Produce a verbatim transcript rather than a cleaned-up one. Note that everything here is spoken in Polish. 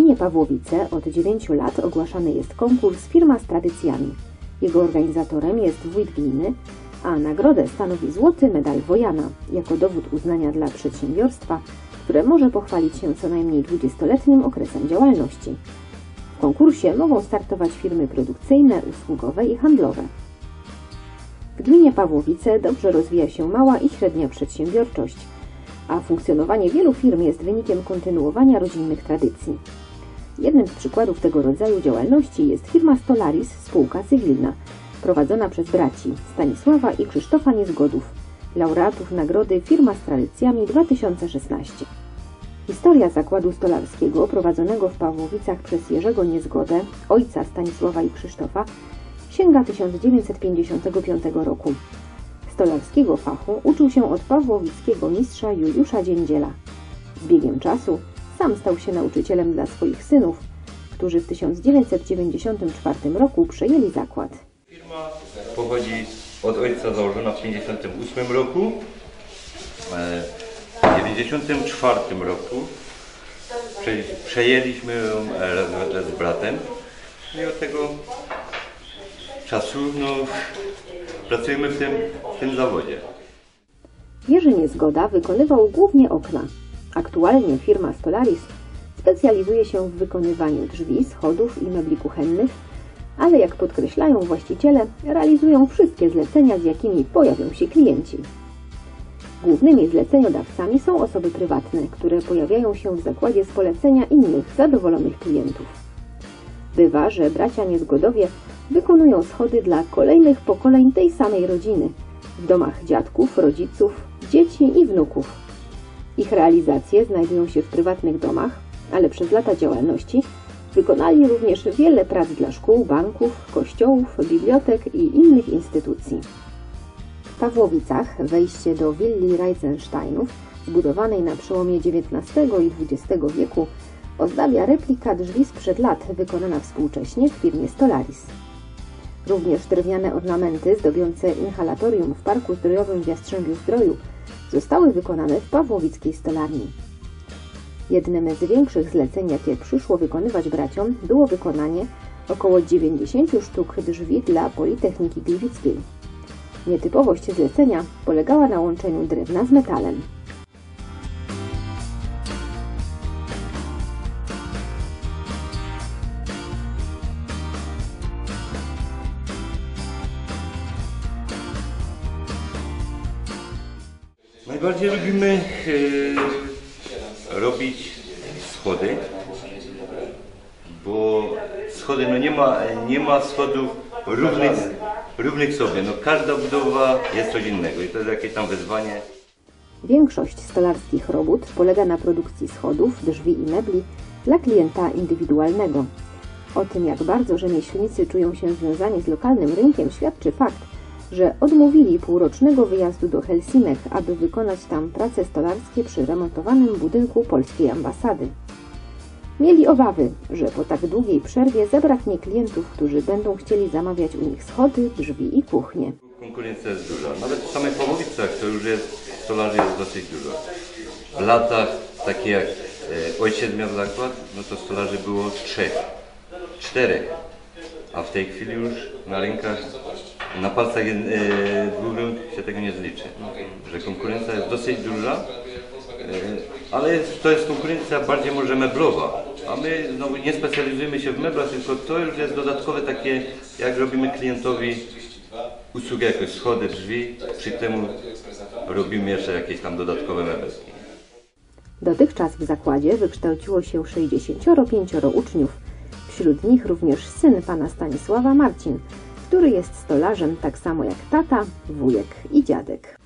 gminie Pawłowice od dziewięciu lat ogłaszany jest konkurs Firma z tradycjami. Jego organizatorem jest wójt gminy, a nagrodę stanowi złoty medal Wojana, jako dowód uznania dla przedsiębiorstwa, które może pochwalić się co najmniej dwudziestoletnim okresem działalności. W konkursie mogą startować firmy produkcyjne, usługowe i handlowe. W gminie Pawłowice dobrze rozwija się mała i średnia przedsiębiorczość, a funkcjonowanie wielu firm jest wynikiem kontynuowania rodzinnych tradycji. Jednym z przykładów tego rodzaju działalności jest firma Stolaris, spółka cywilna, prowadzona przez braci Stanisława i Krzysztofa Niezgodów, laureatów nagrody Firma z tradycjami dwa tysiące szesnaście. Historia zakładu stolarskiego prowadzonego w Pawłowicach przez Jerzego Niezgodę, ojca Stanisława i Krzysztofa, sięga tysiąc dziewięćset pięćdziesiątego piątego roku. Stolarskiego fachu uczył się od pawłowickiego mistrza Juliusza Dziędziela. Z biegiem czasu sam stał się nauczycielem dla swoich synów, którzy w tysiąc dziewięćset dziewięćdziesiątym czwartym roku przejęli zakład. Firma pochodzi od ojca, założona w tysiąc dziewięćset pięćdziesiątym ósmym roku. W tysiąc dziewięćset dziewięćdziesiątym czwartym roku przejęliśmy ją razem z bratem i od tego czasu no, pracujemy w tym, w tym zawodzie. Jerzy Niezgoda wykonywał głównie okna. Aktualnie firma Stolaris specjalizuje się w wykonywaniu drzwi, schodów i mebli kuchennych, ale jak podkreślają właściciele, realizują wszystkie zlecenia, z jakimi pojawią się klienci. Głównymi zleceniodawcami są osoby prywatne, które pojawiają się w zakładzie z polecenia innych zadowolonych klientów. Bywa, że bracia Niezgodowie wykonują schody dla kolejnych pokoleń tej samej rodziny, w domach dziadków, rodziców, dzieci i wnuków. Ich realizacje znajdują się w prywatnych domach, ale przez lata działalności wykonali również wiele prac dla szkół, banków, kościołów, bibliotek i innych instytucji. W Pawłowicach wejście do willi Reitzensteinów, zbudowanej na przełomie dziewiętnastego i dwudziestego wieku, ozdabia replika drzwi sprzed lat wykonana współcześnie w firmie Stolaris. Również drewniane ornamenty zdobiące inhalatorium w Parku Zdrojowym w Jastrzębiu-Zdroju zostały wykonane w pawłowickiej stolarni. Jednym z większych zleceń, jakie przyszło wykonywać braciom, było wykonanie około dziewięćdziesięciu sztuk drzwi dla Politechniki Gliwickiej. Nietypowość zlecenia polegała na łączeniu drewna z metalem. Najbardziej lubimy yy, robić schody, bo schody, no nie ma, nie ma schodów równych, równych sobie, no każda budowa jest coś innego i to jest jakieś tam wyzwanie. Większość stolarskich robót polega na produkcji schodów, drzwi i mebli dla klienta indywidualnego. O tym, jak bardzo rzemieślnicy czują się związani z lokalnym rynkiem, świadczy fakt, że odmówili półrocznego wyjazdu do Helsinek, aby wykonać tam prace stolarskie przy remontowanym budynku polskiej ambasady. Mieli obawy, że po tak długiej przerwie zabraknie klientów, którzy będą chcieli zamawiać u nich schody, drzwi i kuchnie. Konkurencja jest duża. Nawet w samych Pawłowicach to już jest, stolarzy jest dosyć dużo. W latach, takie jak e, ojciec miał zakład, no to stolarzy było trzech, czterech. A w tej chwili już na rynkach, na palcach e, dwóch rąk się tego nie zliczy. Że konkurencja jest dosyć duża, e, ale to jest konkurencja bardziej może meblowa. A my znowu nie specjalizujemy się w meblach, tylko to już jest dodatkowe takie, jak robimy klientowi usługę, jakoś schody, drzwi, przy temu robimy jeszcze jakieś tam dodatkowe mebelki. Dotychczas w zakładzie wykształciło się sześćdziesięcioro pięcioro uczniów, wśród nich również syn pana Stanisława, Marcin, który jest stolarzem tak samo jak tata, wujek i dziadek.